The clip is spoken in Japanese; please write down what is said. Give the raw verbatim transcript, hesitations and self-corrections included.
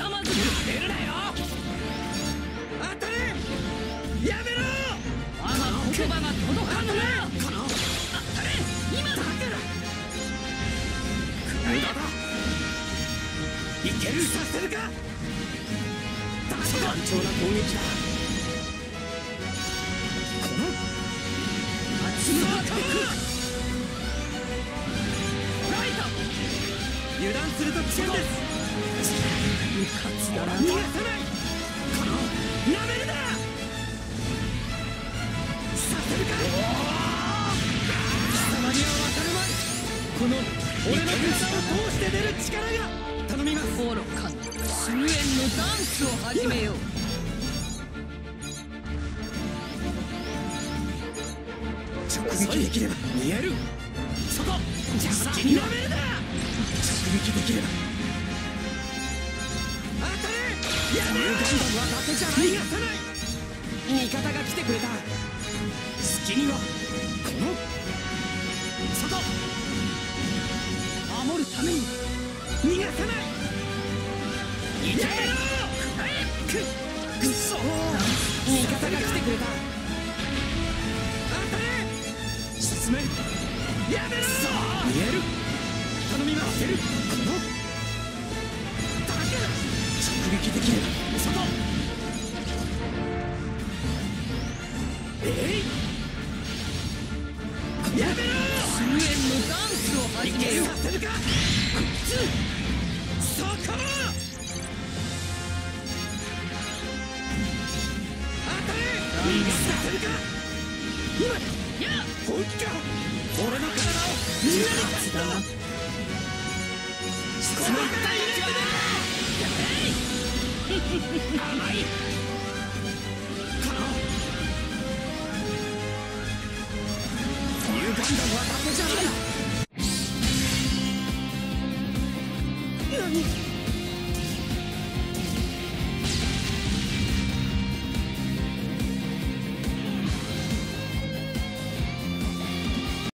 まずく出るなよ。 当たれ。やめろ。 我が言葉が届かぬな。 この当たれ今だから無駄だ。いける。させるか。単調な攻撃だ。この立ち回ってくる。ライト油断すると危険です。 うかつだな。 逃がさない。このなめるな。させるか。貴様には分かるまい。この俺の体を通して出る力が頼みます。 愚かな終焉のダンスを始めよう。 直撃できれば見える。そこ邪魔だ。なめるな。直撃できれば当たれ。やめろ。ガンダムは伊達じゃない。逃がさない。味方が来てくれた。隙にはこの外。守るために逃がさない。やめろ。くくっそ。味方が来てくれた。当たれ。進め。やめろ。見える。頼みます。このだから直撃できれば外。えい。やめろ。 終焉のダンスを始めよう。 させるか。そこ。当たれ。させるか。今や本気か。俺の体をみんなに勝つだな。質問大丈夫だ。甘い。このニューガンダムは伊達じゃない。何。